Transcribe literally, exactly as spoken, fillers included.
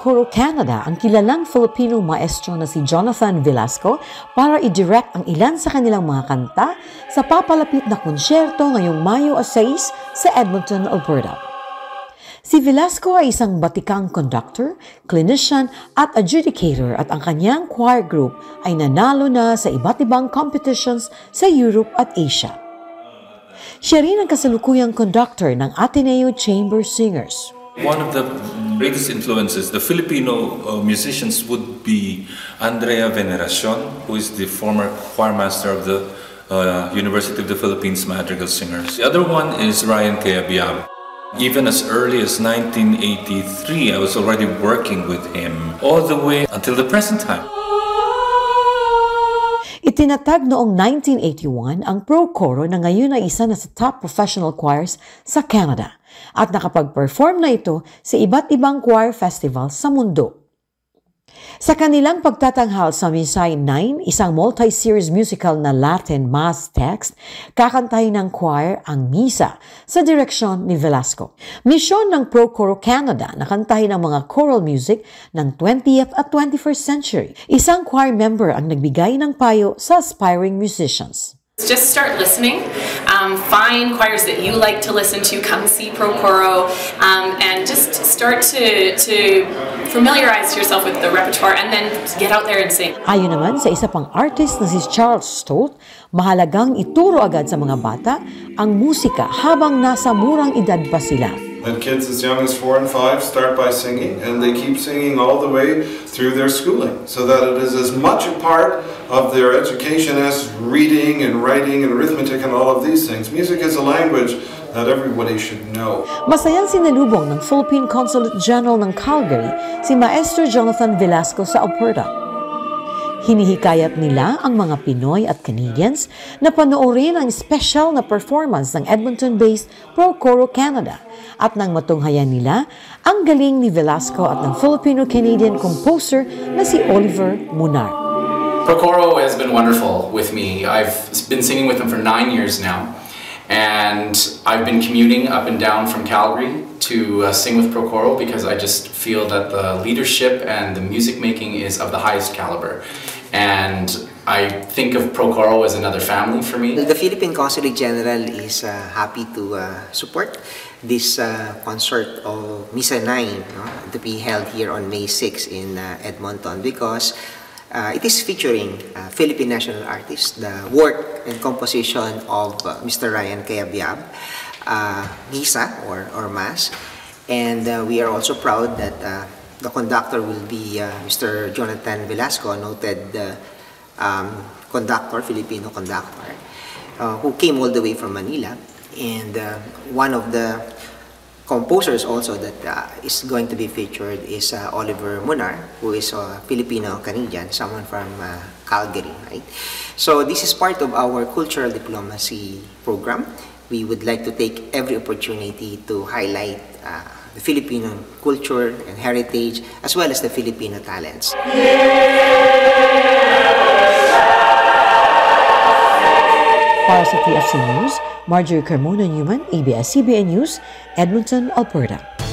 Procoro Canada ang kilalang Filipino maestro na si Jonathan Velasco para i-direct ang ilan sa kanilang mga kanta sa papalapit na konsyerto ngayong Mayo sais sa Edmonton, Alberta. Si Velasco ay isang batikang conductor, clinician at adjudicator at ang kanyang choir group ay nanalo na sa iba't ibang competitions sa Europe at Asia. Siya rin ang kasalukuyang conductor ng Ateneo Chamber Singers. One of the greatest influences, the Filipino uh, musicians, would be Andrea Veneracion, who is the former choir master of the uh, University of the Philippines Madrigal Singers. The other one is Ryan Cayabyab. Even as early as nineteen eighty-three, I was already working with him all the way until the present time. Itinatag noong nineteen eighty-one ang Procoro na ngayon ay isa na sa top professional choirs sa Canada at nakapag-perform na ito sa iba't ibang choir festival sa mundo. Sa kanilang pagtatanghal sa Missai nine, isang multi-series musical na Latin mass text, kakantahin ng choir ang misa sa direksyon ni Velasco. Misyon ng Procoro Canada na kantahin ang mga choral music ng twentieth at twenty-first century. Isang choir member ang nagbigay ng payo sa aspiring musicians. Just start listening, um, find choirs that you like to listen to, come see Procoro, um, and just start to, to familiarize yourself with the repertoire and then get out there and sing. Ayon naman sa isa pang artist na si Charles Stolt, mahalagang ituro agad sa mga bata ang musika habang nasa murang edad pa sila. And kids as young as four and five start by singing, and they keep singing all the way through their schooling, so that it is as much a part of their education as reading and writing and arithmetic and all of these things. Music is a language that everybody should know. Masayang sinalubong ng Philippine Consulate General ng Calgary si Maestro Jonathan Velasco sa Alberta. Hinihikayat nila ang mga Pinoy at Canadians na panoorin ang special na performance ng Edmonton-based Procoro Canada at nang matunghayan nila ang galing ni Velasco at ng Filipino-Canadian composer na si Oliver Munar. Procoro has been wonderful with me. I've been singing with him for nine years now, and I've been commuting up and down from Calgary to uh, sing with Procoro because I just feel that the leadership and the music making is of the highest caliber. And I think of Procoro as another family for me. The Philippine Consulate General is uh, happy to uh, support this uh, concert of Misa nine, no, to be held here on May sixth in uh, Edmonton, because uh, it is featuring uh, Philippine national artists, the work and composition of uh, Mister Ryan Cayabyab, uh, Misa or, or Mass, and uh, we are also proud that uh, the conductor will be uh, Mister Jonathan Velasco, noted uh, um, conductor, Filipino conductor, uh, who came all the way from Manila. And uh, one of the composers also that uh, is going to be featured is uh, Oliver Munar, who is a Filipino-Canadian, someone from uh, Calgary, right? So this is part of our cultural diplomacy program. We would like to take every opportunity to highlight uh, the Filipino culture and heritage, as well as the Filipino talents. Para sa T F C News, Marjorie Carmona Newman, A B S C B N News, Edmonton, Alberta.